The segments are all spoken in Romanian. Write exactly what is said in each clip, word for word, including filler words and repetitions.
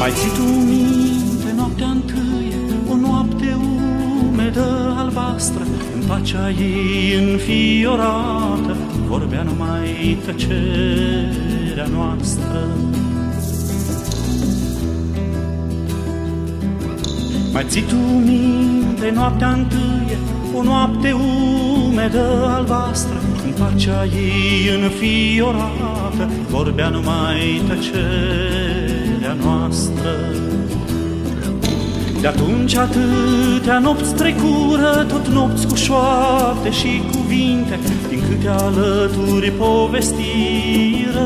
Mai ții tu minte noaptea întâie, o noapte umedă, albastră, în pacea ei înfiorată, vorbea numai tăcerea noastră. Mai ții tu minte noaptea întâie, o noapte umedă, albastră, în pacea ei înfiorată, vorbea numai tăcerea noastră. De-atunci atâtea nopți trecură, tot nopți cu șoapte și cuvinte, din câte alături povestiră.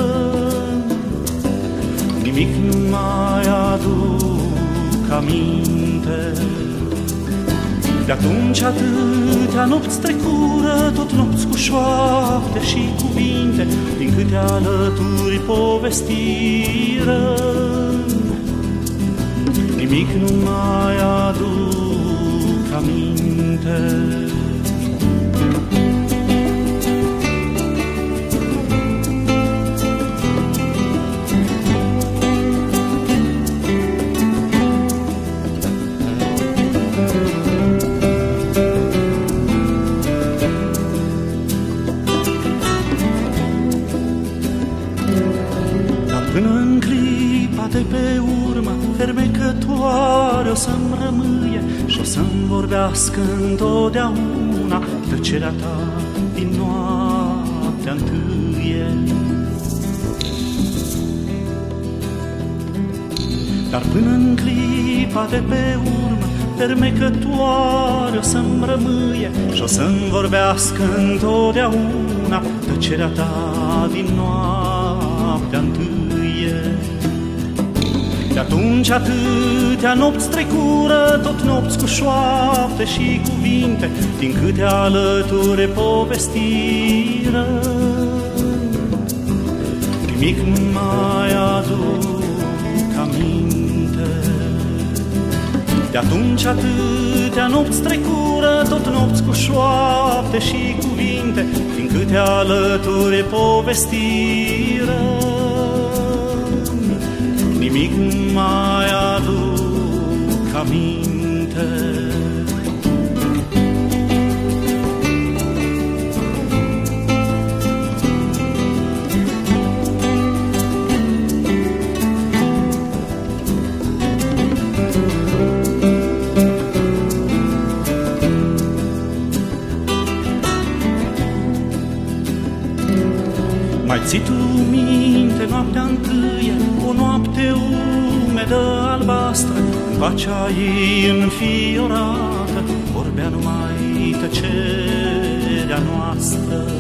Nimic nu mai aduc aminte. De-atunci atâtea nopți trecură, tot nopți cu șoapte și cuvinte, din câte alături povestiră. Nimic nu mai aduc aminte. Până în clipa de pe urmă, fermecătoare o să-mi rămâie și o să-mi vorbească întotdeauna tăcerea ta din noaptea întâie. Dar până în clipa de pe urmă, fermecătoare o să-mi rămâie și o să-mi vorbească întotdeauna tăcerea ta din noaptea întâie. De-atunci atâtea nopți trecură, tot nopți cu șoapte și cuvinte, din câte alături povestiră. Nimic nu mai aduc aminte. De-atunci atâtea nopți trecură, tot nopți cu șoapte și cuvinte, din câte alături povestiră. Nimic nu mai aduc aminte. Mai ții tu minte noaptea întâie, o noapte umedă, albastră, în pacea ei înfiorată, vorbea numai tăcerea noastră.